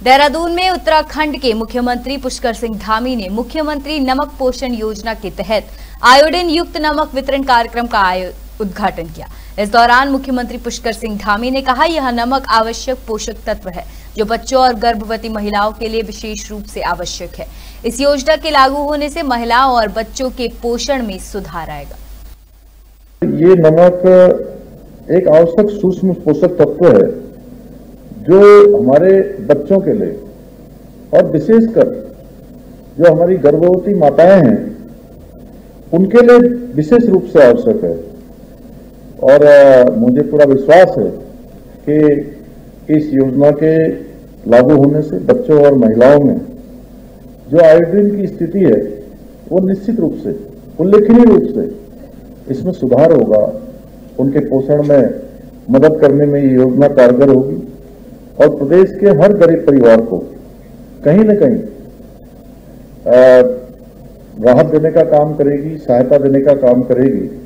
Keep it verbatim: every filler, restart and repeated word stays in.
देहरादून में उत्तराखंड के मुख्यमंत्री पुष्कर सिंह धामी ने मुख्यमंत्री नमक पोषण योजना के तहत आयोडीन युक्त नमक वितरण कार्यक्रम का उद्घाटन किया। इस दौरान मुख्यमंत्री पुष्कर सिंह धामी ने कहा, यह नमक आवश्यक पोषक तत्व है जो बच्चों और गर्भवती महिलाओं के लिए विशेष रूप से आवश्यक है। इस योजना के लागू होने से महिलाओं और बच्चों के पोषण में सुधार आएगा। ये नमक एक आवश्यक सूक्ष्म पोषक तत्व है जो हमारे बच्चों के लिए और विशेषकर जो हमारी गर्भवती माताएं हैं उनके लिए विशेष रूप से आवश्यक है। और आ, मुझे पूरा विश्वास है कि इस योजना के लागू होने से बच्चों और महिलाओं में जो आयोडीन की स्थिति है वो निश्चित रूप से उल्लेखनीय रूप से इसमें सुधार होगा। उनके पोषण में मदद करने में ये योजना कारगर होगी और प्रदेश के हर गरीब परिवार को कहीं न कहीं राहत देने का काम करेगी, सहायता देने का काम करेगी।